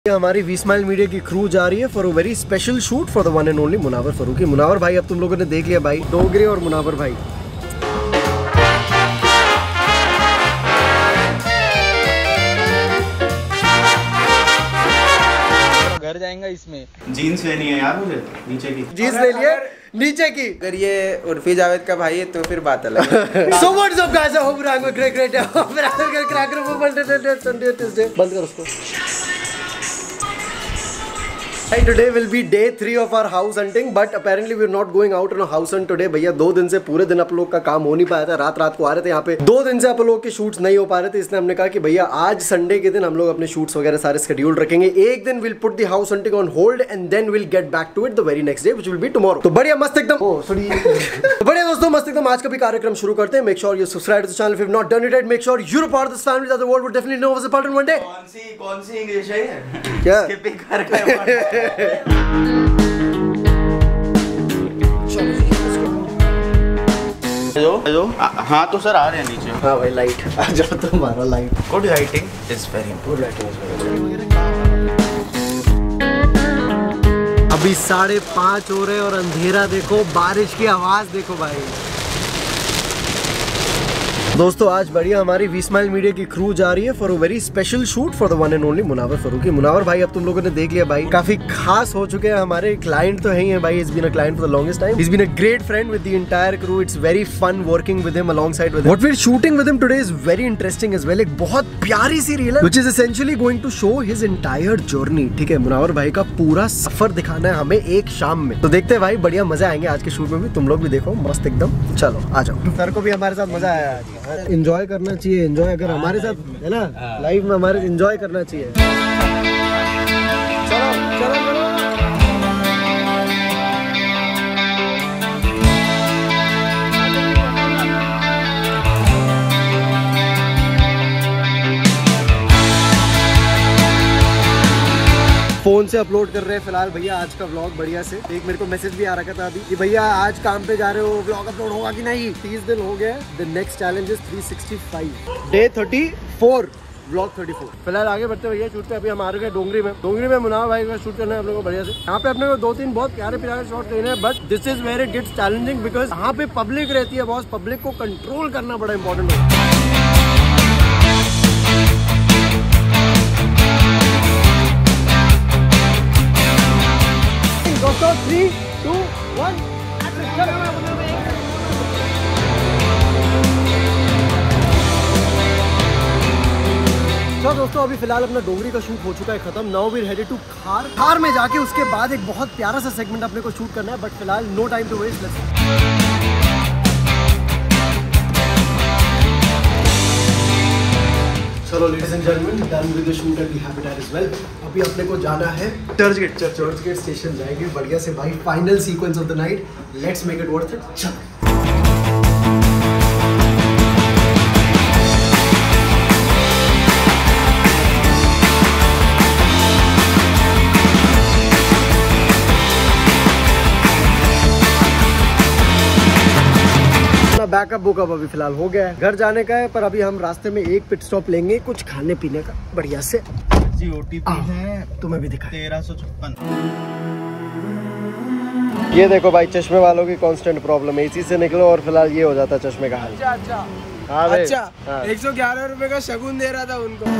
हमारी We Smile Media की crew जा रही है for a very special shoot for the one and only Munawar Faruqui. Munawar भाई अब तुम लोगों ने देख लिया भाई, डोगरे और मुनावर भाई। घर जाएंगा इसमें। जीन्स लेनी है यार मुझे, नीचे की जीन्स ले लिए नीचे की। अगर ये उर्फी जावेद का भाई है तो फिर बात अलग है। So what's up guys? I hope you're having a great day. बंद कर उसको। Hey, today will be day 3 of our house hunting, but apparently we're not going out on a house hunt today. भैया 2 दिन से पूरे दिन आप लोग का काम हो नहीं पाया था, रात रात को आ रहे थे यहाँ पे। 2 दिन से आप लोग के शूट्स नहीं हो पा रहे थे, इसलिए हमने कहा कि भैया आज संडे के दिन हम लोग अपने शूट्स वगैरह सारे शेड्यूल रखेंगे। एक दिन will put the house hunting on hold and then will get back to it the very next day which will be tomorrow. तो बढ़िया मस्त एकदम बढ़िया दोस्तों, मस्त एकदम आज का भी कार्यक्रम शुरू करते हैं। Make sure you subscribe to the channel if you have not done it, make sure you are part of this family that the world would definitely no was a part in one day. कौन सी English है क्या skipping कर रहे हाँ तो sir आ रहे हैं नीचे। हाँ भाई लाइट आ जाओ तुम्हारा light. Good lighting is very important. अभी 5:30 हो रहे और अंधेरा देखो, बारिश की आवाज देखो भाई। दोस्तों आज बढ़िया हमारी वी स्माइल मीडिया की क्रू जा रही है for a very special shoot for the one and only Munawar Faruqui. Munawar भाई अब तुम लोगों ने देख लिया भाई, काफी खास हो चुके हैं हमारे। क्लाइंट तो है ही है भाई, he's been a client for the longest time. He's been a great friend with the entire crew. It's very fun working with him alongside with him. What we're shooting with him today is very interesting as well. एक बहुत प्यारी सी reel है which is essentially going to show his entire journey. ठीक है, मुनावर भाई का पूरा सफर दिखाना है हमें एक शाम में। तो देखते हैं भाई, बढ़िया मजा आएंगे आज के शूट में भी। तुम लोग भी देखो मस्त एकदम। चलो आ जाओ। सर को भी हमारे साथ मजा आया आज। एंजॉय करना चाहिए, एंजॉय अगर हमारे साथ है ना लाइफ में, हमारे एंजॉय करना चाहिए। चलो चलो चलो। फोन से अपलोड कर रहे हैं फिलहाल भैया आज का व्लॉग बढ़िया से। एक मेरे को मैसेज भी आ रखा था अभी कि भैया आज काम पे जा रहे हो, व्लॉग अपलोड होगा कि नहीं। 30 दिन हो गए। The next challenge is 365 day 34 vlog 34। फिलहाल आगे बढ़ते भैया शूट पे। अभी हम आ रहे हैं डोंगरी में मुनावर भाई का शूट करना है हम लोग को बढ़िया से। यहाँ पे अपने को 2-3 बहुत प्यारे शॉट लेने हैं, but this is where it gets challenging because यहाँ पे पब्लिक रहती है बॉस। पब्लिक को कंट्रोल करना बड़ा इंपॉर्टेंट है। दोस्तों 3, 2, 1 तो दोस्तों अभी फिलहाल अपना डोंगरी का शूट हो चुका है खत्म। नाउ वी हेडेड टू खार में जाके उसके बाद एक बहुत प्यारा सा सेगमेंट अपने को शूट करना है, बट फिलहाल नो टाइम टू वेस्ट। चलो ladies and gentleman, done with the shoot at the habitat as well. अभी अपने को जाना है चर्चगेट स्टेशन जाएंगे बढ़िया से भाई। Final sequence of the night, let's make it worth it. चलो बैकअप बुकअप अभी फिलहाल हो गया है, घर जाने का है। पर अभी हम रास्ते में एक पिट स्टॉप लेंगे कुछ खाने पीने का बढ़िया से। जी ओटीपी है तुम्हें भी दिखा 1356। ये देखो भाई, चश्मे वालों की कांस्टेंट प्रॉब्लम है। इसी से निकलो और फिलहाल ये हो जाता है चश्मे का हाल। अच्छा हाँ भाई। अच्छा 111 रुपए का शगुन दे रहा था उनको।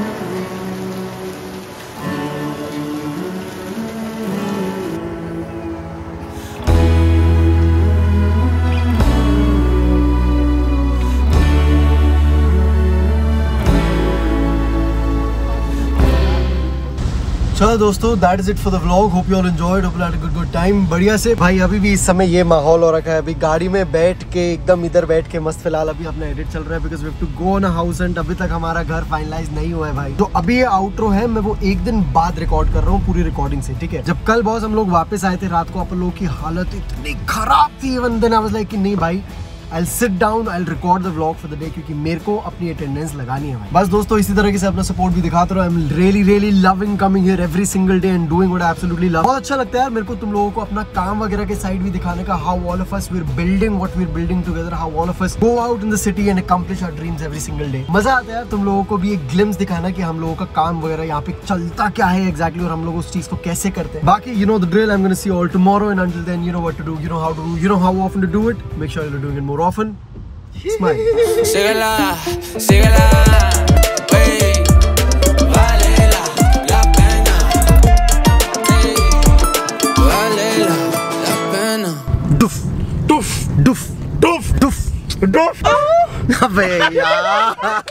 चलो दोस्तों, that is it for the vlog. Hope you all enjoyed, hope you had a good time बढ़िया से। भाई अभी भी इस समय ये माहौल हो रखा है। अभी गाड़ी में बैठ के एकदम इधर बैठ के मस्त फिलहाल अभी अपना एडिट चल रहा है because we have to go on a house hunt. अभी तक हमारा घर फाइनलाइज नहीं हुआ है भाई। तो अभी ये आउट्रो है, मैं वो एक दिन बाद रिकॉर्ड कर रहा हूँ पूरी रिकॉर्डिंग से। ठीक है, जब कल बॉस हम लोग वापस आए थे रात को, अपन लोगों की हालत इतनी खराब थी। वन दिन आई वाज लाइक कि नहीं भाई I'll sit down, I'll record the vlog for the day क्योंकि मेरे को अपनी अटेंडेंस लगानी है भाई। बस दोस्तों इसी तरह से अपना सपोर्ट भी दिखाते रहो। I'm really loving coming here every single day and doing what I absolutely love। बहुत अच्छा लगता है यार मेरे को तुम लोगों को अपना काम वगैरह के साइड भी दिखाने का, how all of us we're building what we're building together, how all of us go out in the city and accomplish our dreams every single day। मजा आता है यार तुम लोगों को भी एक ग्लिम्स दिखाना कि हम लोगों का काम वगैरह यहाँ पे चलता क्या है exactly और हम लोग उस चीज को कैसे करते हैं। बाकी you know the drill, I'm gonna see you all tomorrow and until then you know what to do, you know how to do, you know how often to do it. Make sure you're doing it more often. Smile. Síguela, síguela, wey, vale la pena, ey, vale la pena. Doof, doof, doof, doof, doof, doof. अबे यार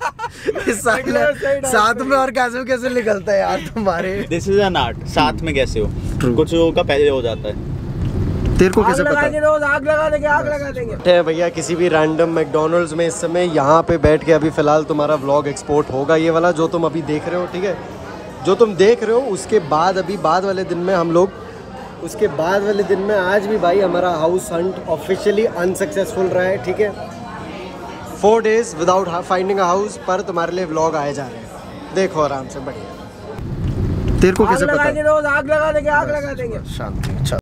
साथ में और कैसे निकलता है यार तुम्हारे। This is an art. साथ में कैसे हो? कुछ लोगों का पहले हो जाता है। तेरे को कैसे पता? आग लगा देंगे। भैया किसी भी रैंडम मैकडोनल्ड्स में इस समय यहाँ पे बैठ के अभी फिलहाल तुम्हारा व्लॉग एक्सपोर्ट होगा, ये वाला जो तुम अभी देख रहे हो, ठीक है? जो तुम देख रहे हो उसके बाद अभी बाद वाले दिन में हम लोग उसके बाद वाले दिन में आज भी भाई हमारा हाउस हंट ऑफिशियली अनसक्सेसफुल रहा है, ठीक है? 4 days without finding a house, पर तुम्हारे लिए व्लॉग आए जा रहे हैं। देखो आराम से, बढ़िया। तेरे को कैसे पता? आग लगा देंगे। शांति। अच्छा।